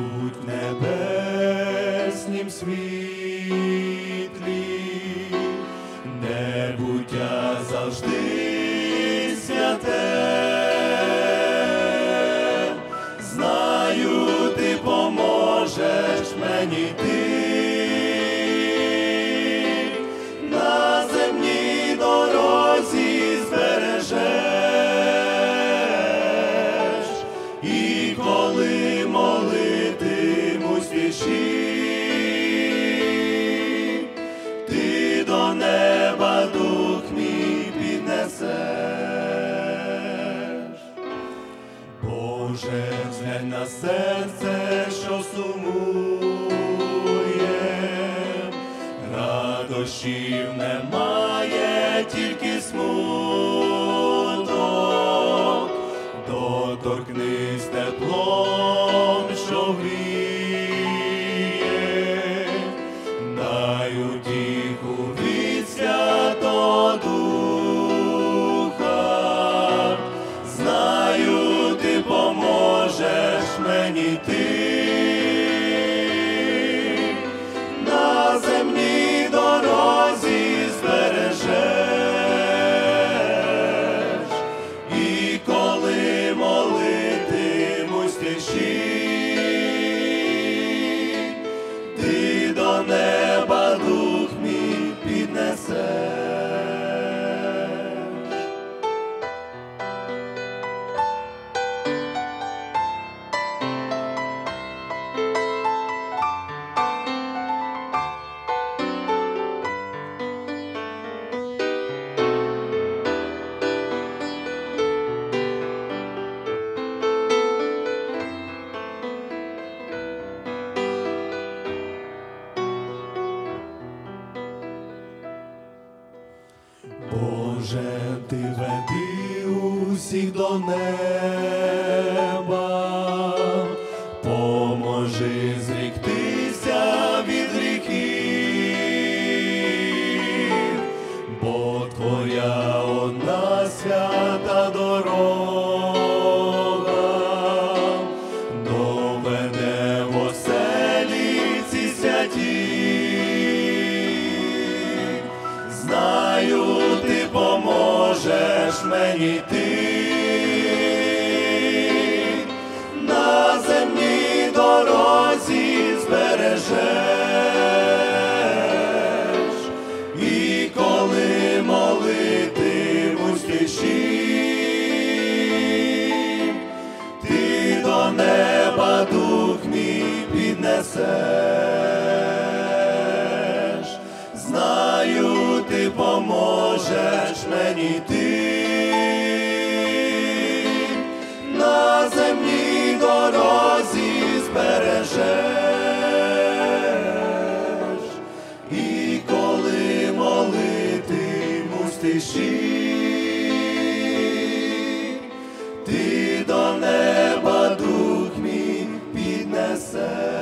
будь в небеснім світлі, небуття завжди святе. Знаю, ти поможеш мені йти на земній дорозі, збережеш, і коли молитимусь в тиші, ти до неба дух мій піднесеш. Боже, зглянь на серце, що сумує, радощів немає, тільки смуток. Доторкнись теплом, що гріє, дай утіху від Святого Духа. Знаю, ти поможеш мені йти на земній дорозі, збережеш, і коли молитимусь в тиші, ти до неба дух мій піднесеш. Боже, ти веди усіх до неба, поможи зріктися від гріхів, бо Твоя одна свята дорога доведе в оселі ці святі. Знаю, ти поможеш мені йти на земній дорозі, збережеш, і коли молитимусь в тиші, ти до неба дух мій піднесеш. Знаю, ти поможеш мені йти на земній дорозі, збережеш, і коли молитимусь в тиші, ти до неба дух мій піднесеш.